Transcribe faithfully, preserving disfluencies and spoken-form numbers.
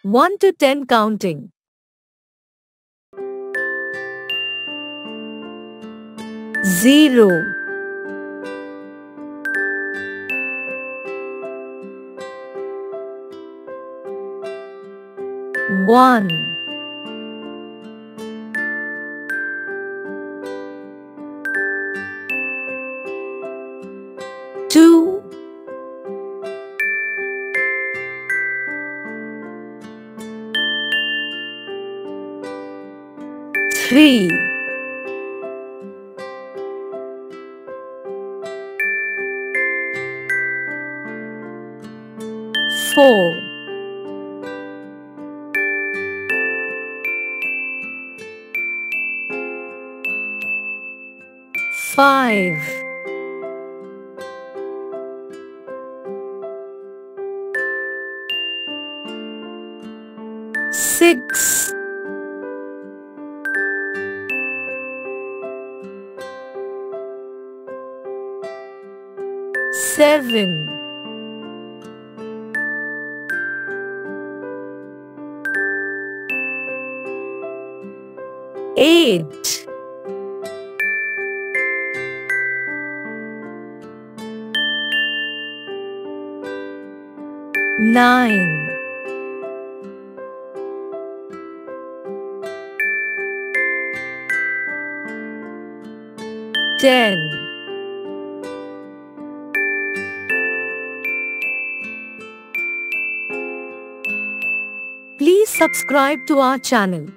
one to ten counting. Zero. One. Two. Three. Four. Five. Six. Seven. Eight. Nine. Ten. Please subscribe to our channel.